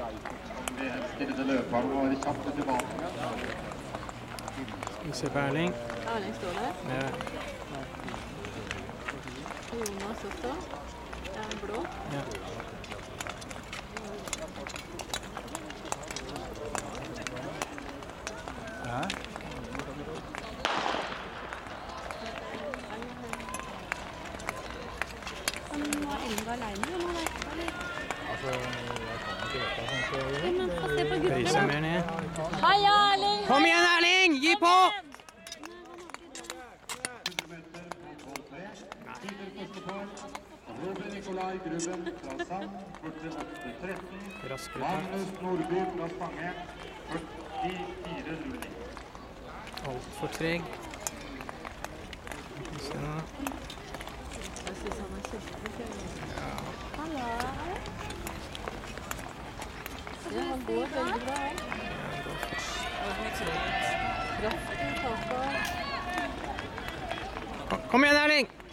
De henstillede løperne var kjapt tilbake. Vi ser på Erling. Erling står der. Ja. Jonas også. Det er blå. Ja. Ja. Men nå er Elga alene, eller noe? Altså, jeg kan ikke vite hva som skal gjøre. Men få se på Høyse guttene. mer ned. Heia, Erling! Kom igjen, Erling! Gi på! Robin Nikolai Grubben fra Sand, 48-13. Raskere takt. Magnus Nordby fra Stange, 44-09. Alt for treg. Se nå. Jeg synes han er kjempefjell. Hallo. Ja, han går veldig bra. Kraftig taper. Kom igjen, Erling!